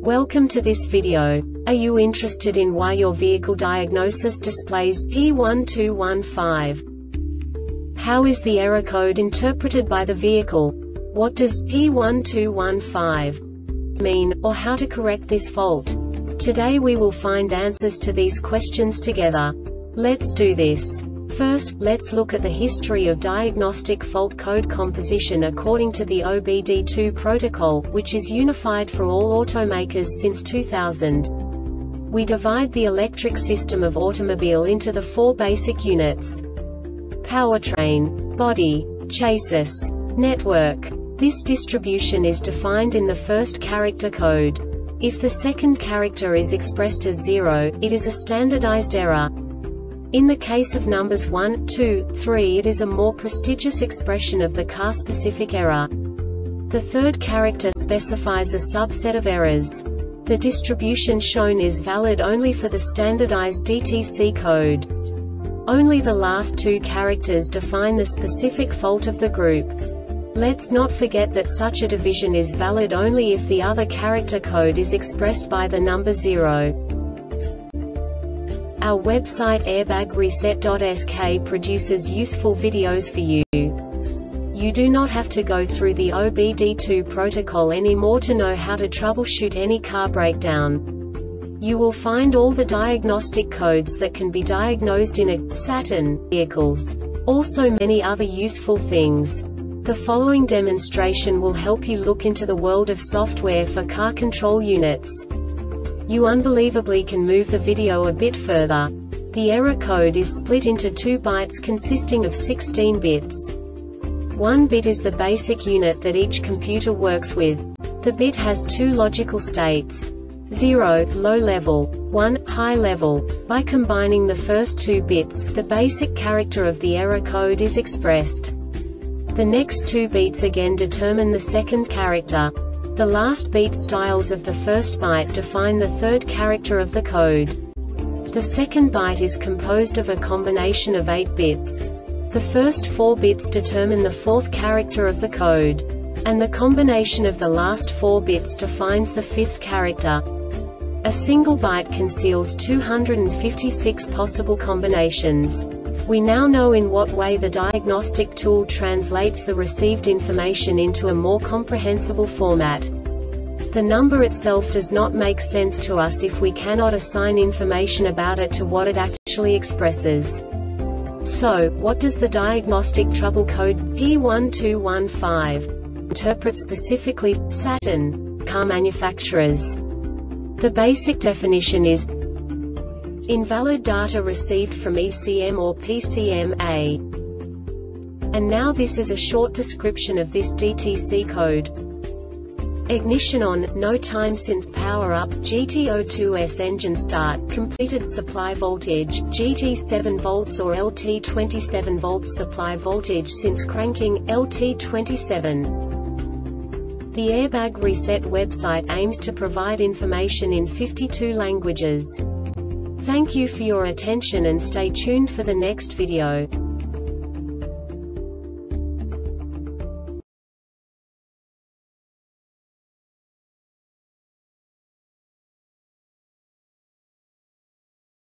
Welcome to this video. Are you interested in why your vehicle diagnosis displays P1215? How is the error code interpreted by the vehicle? What does P1215 mean, or how to correct this fault? Today we will find answers to these questions together. Let's do this. First, let's look at the history of diagnostic fault code composition according to the OBD2 protocol, which is unified for all automakers since 2000. We divide the electric system of automobile into the four basic units: powertrain, body, chassis, network. This distribution is defined in the first character code. If the second character is expressed as 0, it is a standardized error. In the case of numbers 1, 2, 3, it is a more prestigious expression of the car-specific error. The third character specifies a subset of errors. The distribution shown is valid only for the standardized DTC code. Only the last two characters define the specific fault of the group. Let's not forget that such a division is valid only if the other character code is expressed by the number 0. Our website airbagreset.sk produces useful videos for you. You do not have to go through the OBD2 protocol anymore to know how to troubleshoot any car breakdown. You will find all the diagnostic codes that can be diagnosed in a Saturn vehicles. Also many other useful things. The following demonstration will help you look into the world of software for car control units. You unbelievably can move the video a bit further. The error code is split into 2 bytes consisting of 16 bits. 1 bit is the basic unit that each computer works with. The bit has 2 logical states: 0, low level, 1, high level. By combining the first 2 bits, the basic character of the error code is expressed. The next 2 beats again determine the second character. The last beat styles of the first byte define the third character of the code. The second byte is composed of a combination of 8 bits. The first 4 bits determine the fourth character of the code. And the combination of the last 4 bits defines the fifth character. A single byte conceals 256 possible combinations. We now know in what way the diagnostic tool translates the received information into a more comprehensible format. The number itself does not make sense to us if we cannot assign information about it to what it actually expresses. So, what does the diagnostic trouble code P1215 interpret specifically for Saturn car manufacturers? The basic definition is invalid data received from ECM or PCM-A. And now this is a short description of this DTC code. Ignition on, no time since power up, GT02S engine start, completed supply voltage, GT7 volts or LT27 volts supply voltage since cranking, LT27. The Airbag Reset website aims to provide information in 52 languages. Thank you for your attention and stay tuned for the next video.